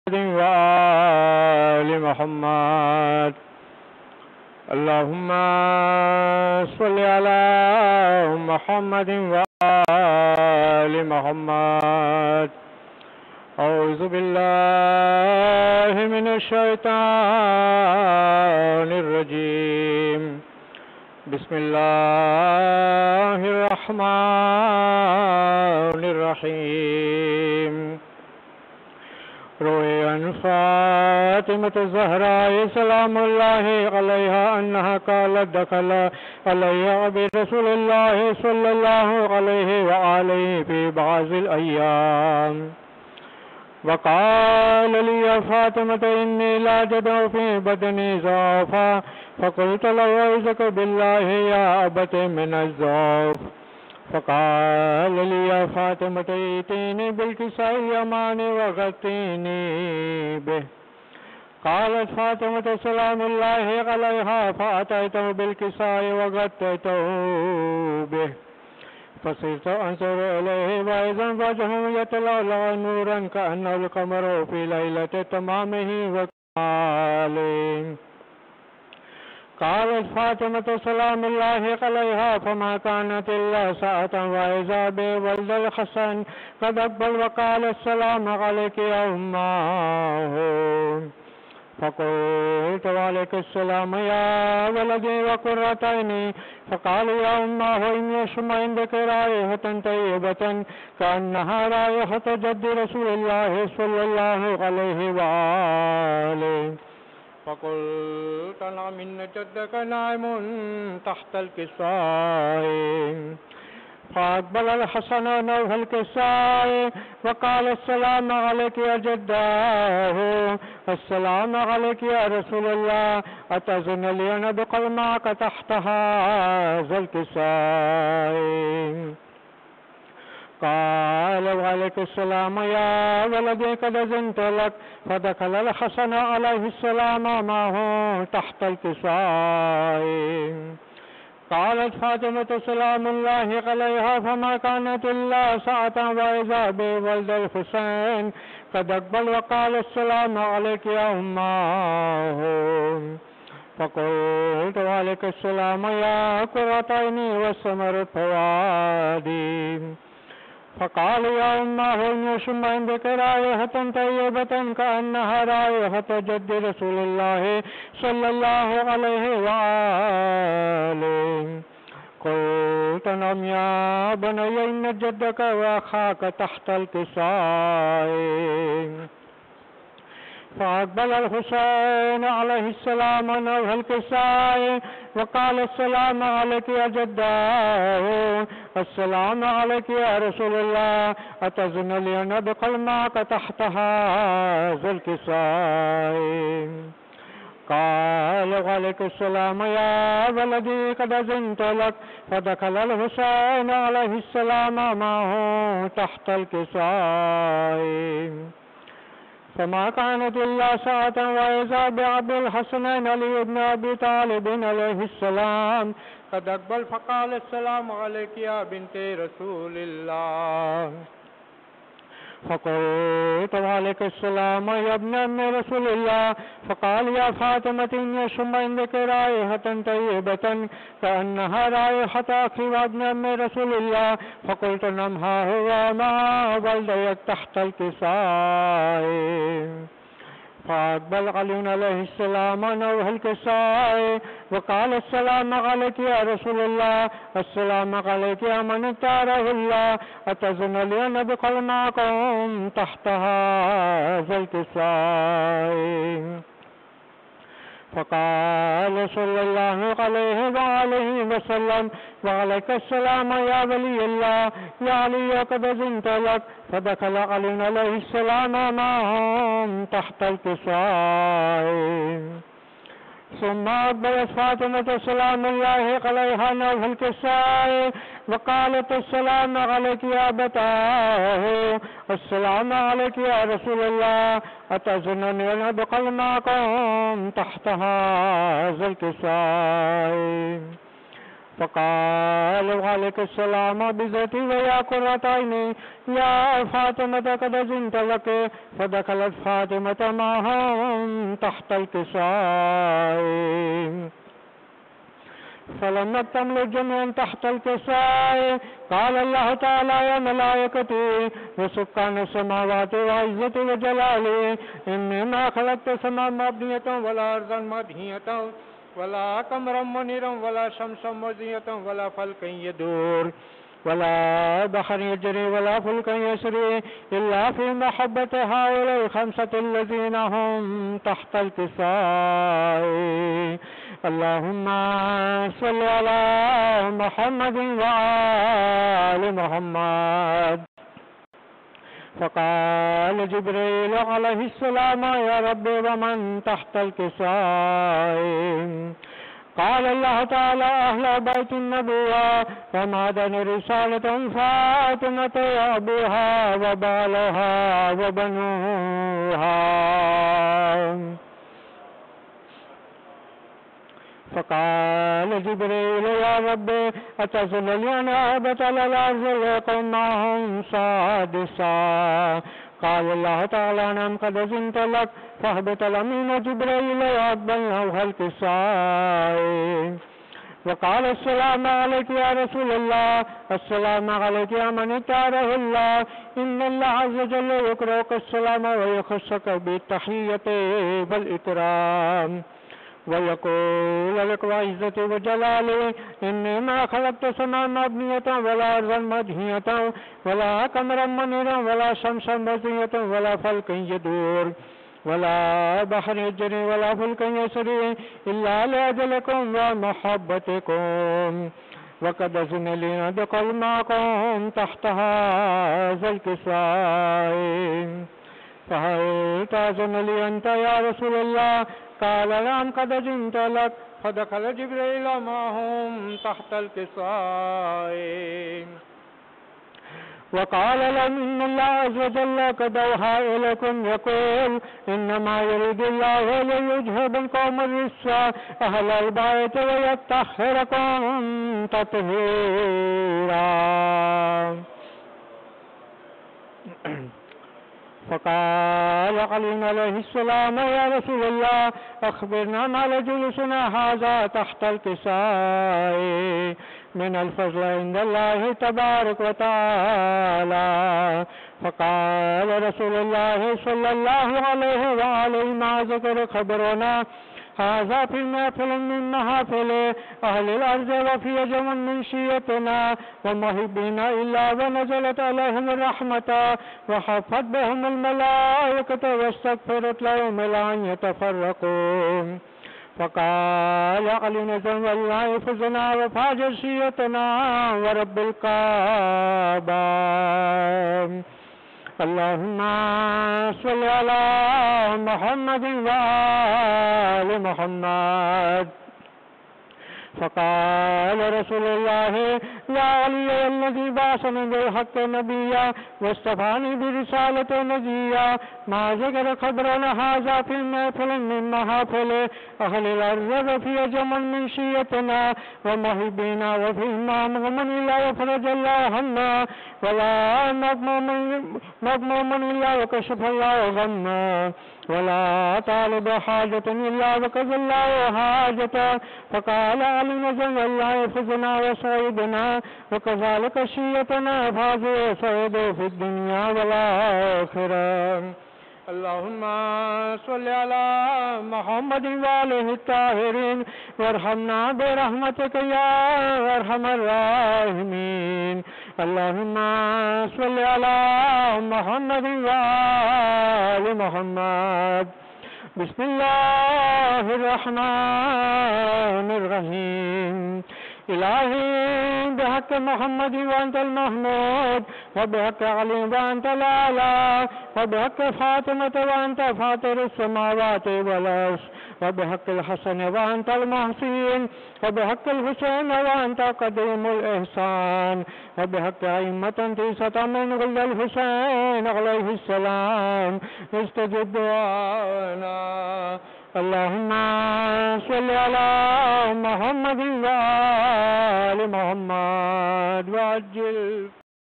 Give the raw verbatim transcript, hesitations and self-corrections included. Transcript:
وآل محمد اللهم صل على محمد وآل محمد. أعوذ بالله من الشيطان الرجيم. بسم الله الرحمن الرحيم. روي عن فاطمة الزهراء سلام الله عليها أنها قالت دخل علي أبي رسول الله صلى الله عليه وآله في بعض الأيام وقال لي يا فاطمة إني لا أجد في بدني ضعفا فقلت له أعوذك بالله يا أبت من الضعف. فقال لي يا فاطمة ائتيني بالكساء اليماني وغطيني به. قالت فاطمة سلام الله عليها فأتيته بالكساء وغطيته به فصرت أنظر إليه وإذا وجهه يتلألأ نورا كأنه القمر في ليلة تمامه وكماله. قالت فاطمة سلام الله عليها فما كانت إلا ساعة وإذا بي ولد الحسن قد أقبل وقال السلام عليك يا أماه. فقلت وعليك السلام يا ولدي وقرة عيني. فقال يا أماه إني أشم عندك رائحة طيبة كأنها رائحة جد رسول الله صلى الله عليه وآله. فقلت نعم إن جدك نائم تحت الكساء. فأقبل الحسن نوح الكساء وقال السلام عليك يا جداه. السلام عليك يا رسول الله أتظن لي أن أدخل معك تحت هذا الكساء؟ قال وعليك السلام يا ولدي قد أذنت لك. فدخل الحسن عليه السلام معه تحت الكساء. قالت فاطمة سلام الله عليها فما كانت إلا ساعة وإذا بي ولد الحسين قد أقبل وقال السلام عليك يا أماه. فقلت وعليك السلام يا قرة عيني وثمر فؤادي. فقال يا أماه إني أشم عندك رائحة طيبة كأنها رائحة جد رسول الله صلى الله عليه وآله. قلت نعم يا بني إن جدك وأخاك تحت الكساء. فأقبل الحسين عليه السلام نوح الكساء وقال السلام عليك يا جداه. السلام عليك يا رسول الله أتظن لي أن أدخل معك تحت هذا الكساء؟ قال وعليك السلام يا ولدي قد أذنت لك. فدخل الحسين عليه السلام معه تحت الكساء. فما كانت إلا ساعة وإذا بعبد الحسنين علي بن أبي طالب عليه السلام قد أقبل فقال السلام عليك يا بنت رسول الله. فقلت وعليك السلام يا ابن أم رسول الله. فقال يا فاطمة إني أشم عندك رائحة طيبة كأنها رائحة أخي وابن أم رسول الله. فقلت نعم ها هو ما ولديك تحت الكساء. فأقبل علي عليه السلام نوح الكساء وقال السلام عليك يا رسول الله. السلام عليك يا من اختاره الله. أتظن لي أن أدخل معكم تحت هذا الكساء؟ فقال صلى الله عليه وآله وسلم وعليك السلام يا ولي الله يا علي قد أذنت لك. فدخل علي عليه السلام معهم تحت الكساء. ثم أقبلت فاطمة سلام الله عليها نوح الكساء وقالت السلام عليك يا أبتاه. السلام عليك يا رسول الله أتظنني أن أدخل معكم تحت هذا الكساء؟ فقال وعليك السلام بذاتي ويا قرة عيني يا فاطمة قد أذنت لك. فدخلت فاطمة معهم تحت الكساء فلما تملوا جميعا تحت الكساء قال الله تعالى يا ملائكتي وسكان السماوات وعزتي وجلالي إني ما خلقت سماء مبنية ولا أرضا مدهية ولا قمرا منيرا ولا شمسا مضيئة ولا فلكا يدور ولا بحر يجري ولا فلك يسري إلا في محبة هؤلاء الخمسة الذين هم تحت الكساء. اللهم صل على محمد وآل محمد. فقال جبريل عليه السلام يا رب ومن تحت الكساء؟ قال الله تعالى أهل بيت النبوة ومعدن رسالة فاطمة أبوها وبالها وبنوها. فقال جبريل يا رب أتزل لي أن أبتل الأرض ليكن معهم سادسا؟ قال الله تعالى نعم قد أذنت لك فاهبط الأمين جبريل وأقبلناه الكساء. وقال السلام عليك يا رسول الله السلام عليك يا من اتاره الله إن الله عز وجل يقرأك السلام ويخصك بالتحية والإكرام ويقول لك وعزتي وجلالي إني ما خلقت سماء مبنية ولا أرضا مدهية ولا قمرا منيرا ولا شمسا مضيئة ولا فلك يدور ولا بحر يجري ولا فلك يسري إلا لأجلكم ومحبتكم. وقد أذن لي أدخل معكم تحت هذا الكساء فهل تأذن لي أنت يا رسول الله؟ قال نعم قد أذنت لك. فدخل جبريل معهم تحت الكساء وقال لهم إن الله عز وجل قد أوحى إليكم يقول إنما يريد الله ليذهب القوم الرجس أهل البيت ويطهركم تطهيرا. فقال علي عليه السلام يا رسول الله أخبرنا ما لجلوسنا هذا تحت الكساء من الفضل عند الله تبارك وتعالى. فقال رسول الله صلى الله عليه وآله ما ذكر خبرنا هذا في محفل من محافل أهل الأرض وفي جمع من شيتنا ومهبنا إلا ونزلت عليهم الرحمة وحفت بهم الملائكة واستغفرت لهم إلى أن يتفرقوا. فقال علي نزل والله فزنا وفاجر شيتنا ورب الكعبة. اللهم صل على محمد وآل محمد. فقال رسول الله يا علي الذي بعثني بالحق نبيا واصطفاني برسالة نجيا ما ذكر خبرنا هذا في المحفل من محافل أهل الأرض وفي جمع من شيتنا ومهبنا وفي إمام من إلا وفرج الله عنا ولا مغموم إلا وكشف الله غمنا ولا طالب حاجة إلا وكذا الله حاجة. فقال علي نزل الله فزنا وسيدنا وكذلك شيتنا فاز وسيد في الدنيا والآخرة. اللهم صل على محمد وآله الطاهرين وارحمنا برحمتك يا أرحم الراحمين. اللهم صل على محمد وآل محمد. بسم الله الرحمن الرحيم. إلهي بحق محمد وأنت المحمود وبحق علي وأنت الأعلى وبحق فاطمة وأنت فاطر السماوات والأرض وبحق الحسن وأنت المحسين وبحق الحسين وأنت قديم الإحسان وبحق أئمة تيسة من غل الحسين عليه السلام استجب دعانا. अल्लाहुम्मा सल्लि अला मुहम्मद व आलि मुहम्मद वअज्जिल